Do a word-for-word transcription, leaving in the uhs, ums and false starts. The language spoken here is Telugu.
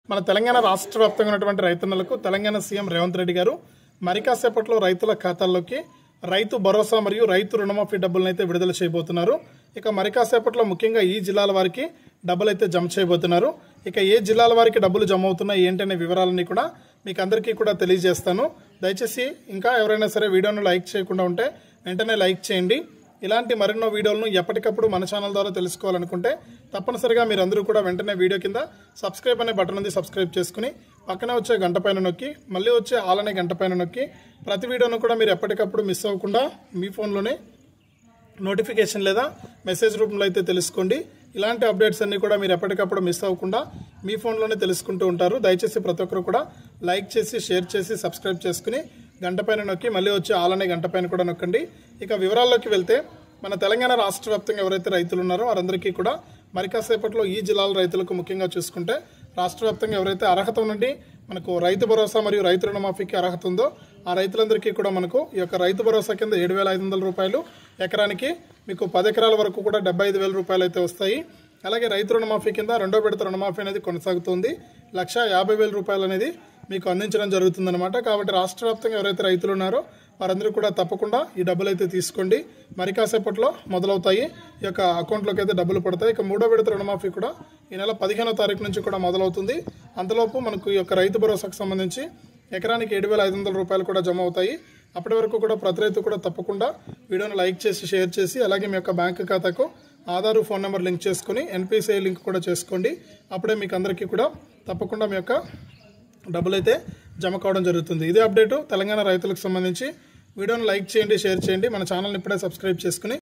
మన తెలంగాణ రాష్ట్ర వ్యాప్తంగా ఉన్నటువంటి రైతన్నలకు తెలంగాణ సీఎం రేవంత్ రెడ్డి గారు మరి కాసేపట్లో రైతుల ఖాతాల్లోకి రైతు భరోసా మరియు రైతు రుణమాఫీ డబ్బులను అయితే విడుదల చేయబోతున్నారు. ఇక మరి కాసేపట్లో ముఖ్యంగా ఈ జిల్లాల వారికి డబ్బులు అయితే జమ చేయబోతున్నారు. ఇక ఏ జిల్లాల వారికి డబ్బులు జమ అవుతున్నాయి ఏంటనే వివరాలన్నీ కూడా మీకు అందరికీ కూడా తెలియజేస్తాను. దయచేసి ఇంకా ఎవరైనా సరే వీడియోను లైక్ చేయకుండా ఉంటే వెంటనే లైక్ చేయండి. ఇలాంటి మరెన్నో వీడియోలను ఎప్పటికప్పుడు మన ఛానల్ ద్వారా తెలుసుకోవాలనుకుంటే తప్పనిసరిగా మీరు అందరూ కూడా వెంటనే వీడియో కింద సబ్స్క్రైబ్ అనే బటన్ ఉంది, సబ్స్క్రైబ్ చేసుకుని పక్కనే వచ్చే గంట పైన నొక్కి మళ్ళీ వచ్చే ఆల్ అనే గంట పైన నొక్కి ప్రతి వీడియోను కూడా మీరు ఎప్పటికప్పుడు మిస్ అవ్వకుండా మీ ఫోన్లోనే నోటిఫికేషన్ లేదా మెసేజ్ రూపంలో అయితే తెలుసుకోండి. ఇలాంటి అప్డేట్స్ అన్నీ కూడా మీరు ఎప్పటికప్పుడు మిస్ అవ్వకుండా మీ ఫోన్లోనే తెలుసుకుంటూ ఉంటారు. దయచేసి ప్రతి ఒక్కరు కూడా లైక్ చేసి షేర్ చేసి సబ్స్క్రైబ్ చేసుకుని గంట పైన నొక్కి మళ్ళీ వచ్చి ఆల్ అనే గంట పైన కూడా నొక్కండి. ఇక వివరాల్లోకి వెళ్తే మన తెలంగాణ రాష్ట్ర వ్యాప్తంగా ఎవరైతే రైతులు ఉన్నారో వారందరికీ కూడా మరి కాసేపట్లో ఈ జిల్లాల రైతులకు ముఖ్యంగా చూసుకుంటే రాష్ట్ర వ్యాప్తంగా ఎవరైతే అర్హత నుండి మనకు రైతు భరోసా మరియు రైతు రుణమాఫీకి అర్హత ఉందో ఆ రైతులందరికీ కూడా మనకు ఈ యొక్క రైతు భరోసా కింద ఏడు వేల ఐదు వందల రూపాయలు ఎకరానికి మీకు పది ఎకరాల వరకు కూడా డెబ్బై ఐదు వేల రూపాయలు అయితే వస్తాయి. అలాగే రైతు రుణమాఫీ కింద రెండో విడత రుణమాఫీ అనేది కొనసాగుతుంది. లక్ష యాభై వేల రూపాయలు అనేది మీకు అందించడం జరుగుతుందన్నమాట. కాబట్టి రాష్ట్ర వ్యాప్తంగా ఎవరైతే రైతులు ఉన్నారో వారందరూ కూడా తప్పకుండా ఈ డబ్బులు అయితే తీసుకోండి. మరి కాసేపట్లో మొదలవుతాయి, ఈ యొక్క అకౌంట్లోకి అయితే డబ్బులు పడతాయి. ఇక మూడో విడత రుణమాఫీ కూడా ఈ నెల పదిహేనో తారీఖు నుంచి కూడా మొదలవుతుంది. అంతలోపు మనకు ఈ యొక్క రైతు భరోసాకు సంబంధించి ఎకరానికి ఏడు వేల ఐదు వందల రూపాయలు కూడా జమ అవుతాయి. అప్పటి వరకు కూడా ప్రతి రైతు కూడా తప్పకుండా వీడియోను లైక్ చేసి షేర్ చేసి అలాగే మీ యొక్క బ్యాంక్ ఖాతాకు ఆధార్ ఫోన్ నెంబర్ లింక్ చేసుకుని ఎన్పిసిఐ లింక్ కూడా చేసుకోండి. అప్పుడే మీకు అందరికీ కూడా తప్పకుండా మీ యొక్క డబ్బులు అయితే జమ కావడం జరుగుతుంది. ఇదే అప్డేటు తెలంగాణ రైతులకు సంబంధించి. వీడియోను లైక్ చేయండి, షేర్ చేయండి. మన ఛానల్ని ఇప్పుడే సబ్స్క్రైబ్ చేసుకుని